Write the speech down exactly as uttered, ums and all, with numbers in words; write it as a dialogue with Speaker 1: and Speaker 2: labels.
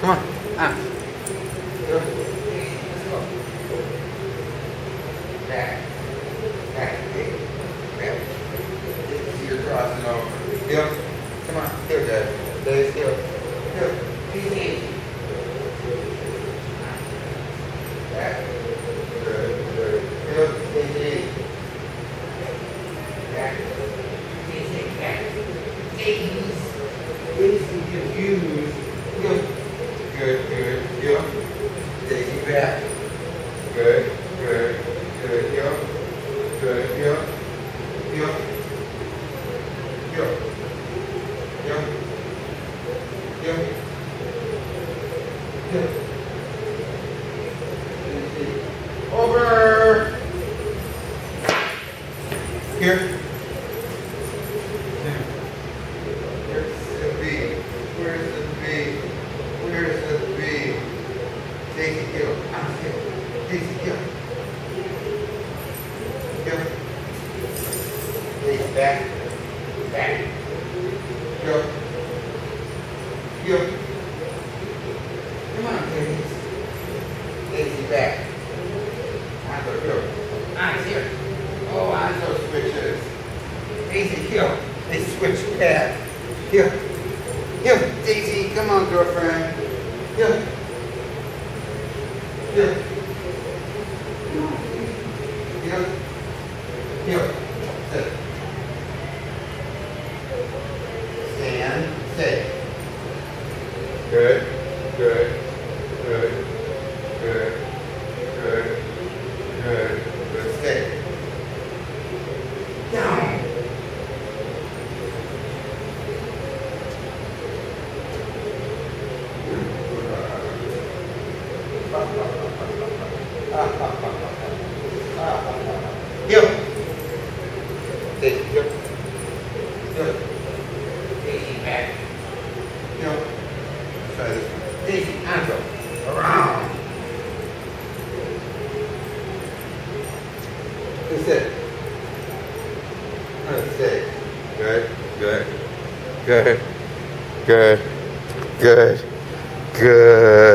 Speaker 1: Come on. Ah. Go. Let's go. Back. Back. Hey. Back. You're crossing over. Heel. Come on. Heel, Dad. There's heel. Heel. Easy. Back. Good. Good. Heel. Easy. Back. Easy. Back. Ease. Easy. Confused. Heel. Good. Good. Heel. Daizee back. Good. Good. Good. Heel. Good. Heel. Heel. Heel. Heel. Heel. Heel. Easy. Over. Here. Where's the B? Where's the B? Where's the B? Daizee, heel. I'm heel. Daizee, heel. Heel. Daizee, back. Back. Heel. Heel. Come on, Daizee. Daizee, back. Onslow, heel. Eyes here. Oh, Onslow switches. Daizee, heel. They switch back. Heel. Heel. Daizee, come on, girlfriend. Heel. Heel. Heel. Heel. Sit. Stand. Stay. Good. Good. Good. Good. Good. Good. Good. Stay. Down. Heel. Daizee, heel. Heel. Daizee, back. Heel. Try this one. Daizee, Onslow. Around. That's it. That's it. Good. Good. Good. Good. Good. Good.